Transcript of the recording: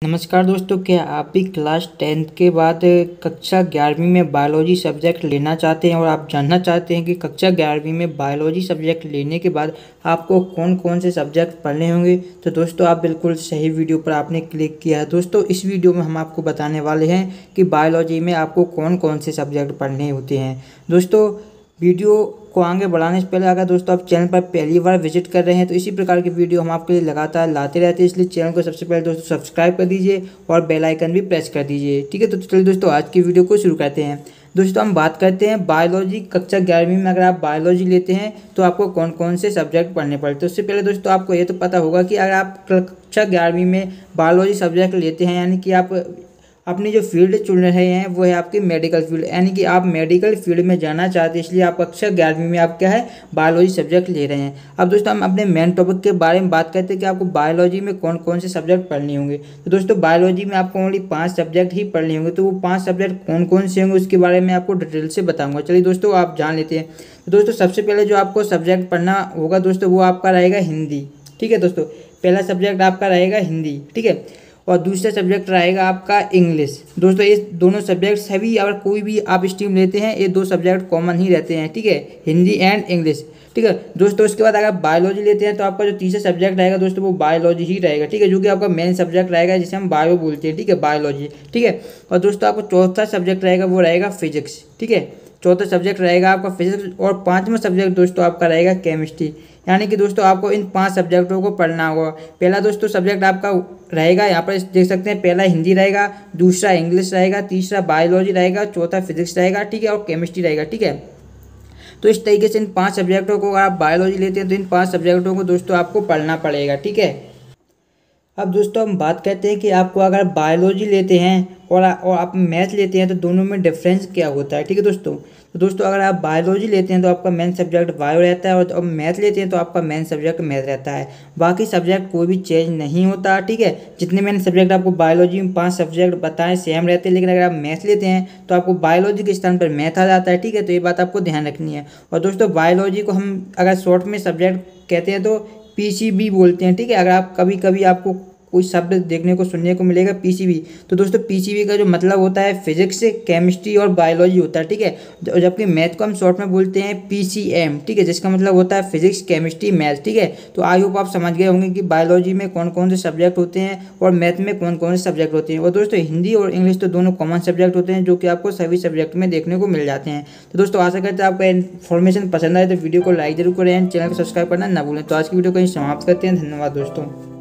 नमस्कार दोस्तों, क्या आप भी क्लास 10th के बाद कक्षा 11वीं में बायोलॉजी सब्जेक्ट लेना चाहते हैं और आप जानना चाहते हैं कि कक्षा 11वीं में बायोलॉजी सब्जेक्ट लेने के बाद आपको कौन कौन से सब्जेक्ट पढ़ने होंगे। तो दोस्तों आप बिल्कुल सही वीडियो पर आपने क्लिक किया है। दोस्तों इस वीडियो में हम आपको बताने वाले हैं कि बायोलॉजी में आपको कौन कौन से सब्जेक्ट पढ़ने होते हैं। दोस्तों वीडियो को आगे बढ़ाने से पहले अगर दोस्तों आप चैनल पर पहली बार विजिट कर रहे हैं तो इसी प्रकार की वीडियो हम आपके लिए लगातार लाते रहते हैं, इसलिए चैनल को सबसे पहले दोस्तों सब्सक्राइब कर दीजिए और बेल आइकन भी प्रेस कर दीजिए। ठीक है, तो चलिए दोस्तों आज की वीडियो को शुरू करते हैं। दोस्तों हम बात करते हैं बायोलॉजी कक्षा 11वीं में अगर आप बायोलॉजी लेते हैं तो आपको कौन कौन से सब्जेक्ट पढ़ने पड़ते हैं। उससे पहले दोस्तों आपको ये तो पता होगा कि अगर आप कक्षा 11वीं में बायोलॉजी सब्जेक्ट लेते हैं यानी कि आप अपनी जो फील्ड चुन रहे हैं वो है आपकी मेडिकल फील्ड, यानी कि आप मेडिकल फील्ड में जाना चाहते हैं, इसलिए आप कक्षा 11वीं में आप क्या है बायोलॉजी सब्जेक्ट ले रहे हैं। अब दोस्तों हम अपने मेन टॉपिक के बारे में बात करते हैं कि आपको बायोलॉजी में कौन कौन से सब्जेक्ट पढ़ने होंगे। तो दोस्तों बायोलॉजी में आपको ओनली 5 सब्जेक्ट ही पढ़ने होंगे। तो वो 5 सब्जेक्ट कौन कौन से होंगे उसके बारे में आपको डिटेल से बताऊँगा। चलिए दोस्तों आप जान लेते हैं। तो दोस्तों सबसे पहले जो आपको सब्जेक्ट पढ़ना होगा दोस्तों वो आपका रहेगा हिंदी। ठीक है दोस्तों, पहला सब्जेक्ट आपका रहेगा हिंदी। ठीक है, और दूसरा सब्जेक्ट रहेगा आपका इंग्लिश। दोस्तों ये दोनों सब्जेक्ट सभी अगर कोई भी आप स्ट्रीम लेते हैं ये 2 सब्जेक्ट कॉमन ही रहते हैं। ठीक है, हिंदी एंड इंग्लिश। ठीक है दोस्तों, उसके बाद अगर बायोलॉजी लेते हैं तो आपका जो तीसरा सब्जेक्ट रहेगा दोस्तों वो बायोलॉजी ही रहेगा। ठीक है, जो कि आपका मेन सब्जेक्ट रहेगा जिसे हम बायो बोलते हैं। ठीक है, बायोलॉजी। ठीक है, और दोस्तों आपको चौथा सब्जेक्ट रहेगा वो रहेगा फिजिक्स। ठीक है, चौथा सब्जेक्ट रहेगा आपका फिजिक्स। और 5वां सब्जेक्ट दोस्तों आपका रहेगा केमिस्ट्री। यानी कि दोस्तों आपको इन 5 सब्जेक्टों को पढ़ना होगा। पहला दोस्तों सब्जेक्ट आपका रहेगा, यहाँ पर देख सकते हैं, पहला हिंदी रहेगा, दूसरा इंग्लिश रहेगा, तीसरा बायोलॉजी रहेगा, चौथा फिजिक्स रहेगा। ठीक है, और केमिस्ट्री रहेगा। ठीक है, तो इस तरीके से इन 5 सब्जेक्टों को अगर आप बायोलॉजी लेते हैं तो इन 5 सब्जेक्टों को दोस्तों आपको पढ़ना पड़ेगा। ठीक है, अब दोस्तों हम बात करते हैं कि आपको अगर बायोलॉजी लेते हैं और आप मैथ लेते हैं तो दोनों में डिफरेंस क्या होता है। ठीक है दोस्तों, तो दोस्तों अगर आप बायोलॉजी लेते हैं तो आपका मेन सब्जेक्ट बायो रहता है और मैथ लेते हैं तो आपका मेन सब्जेक्ट मैथ रहता है। बाकी सब्जेक्ट कोई भी चेंज नहीं होता। ठीक है, जितने मैंने सब्जेक्ट आपको बायोलॉजी में 5 सब्जेक्ट बताएं सेम रहते हैं, लेकिन अगर आप मैथ लेते हैं तो आपको बायोलॉजी के स्थान पर मैथ आ जाता है। ठीक है, तो ये बात आपको ध्यान रखनी है। और दोस्तों बायोलॉजी को हम अगर शॉर्ट में सब्जेक्ट कहते हैं तो पीसीबी बोलते हैं। ठीक है, अगर आप कभी कभी आपको कोई शब्द देखने को सुनने को मिलेगा पीसीबी, तो दोस्तों पीसीबी का जो मतलब होता है फिजिक्स, केमिस्ट्री और बायोलॉजी होता है। ठीक है, जबकि मैथ को हम शॉर्ट में बोलते हैं पीसीएम। ठीक है, जिसका मतलब होता है फिजिक्स, केमिस्ट्री, मैथ। ठीक है, तो आई होप आप समझ गए होंगे कि बायोलॉजी में कौन कौन से सब्जेक्ट होते हैं और मैथ में कौन कौन से सब्जेक्ट होते हैं। और दोस्तों हिंदी और इंग्लिश तो दोनों कॉमन सब्जेक्ट होते हैं जो कि आपको सभी सब्जेक्ट में देखने को मिल जाते हैं। तो दोस्तों आशा करते हैं आपको इन्फॉर्मेशन पसंद आए तो वीडियो को लाइक जरूर करें, चैनल को सब्सक्राइब करना ना भूलें। तो आज की वीडियो को यहीं समाप्त करते हैं। धन्यवाद दोस्तों।